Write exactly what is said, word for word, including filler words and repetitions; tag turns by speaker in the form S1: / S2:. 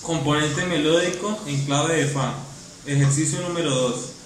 S1: Componente melódico en clave de fa. Ejercicio número dos.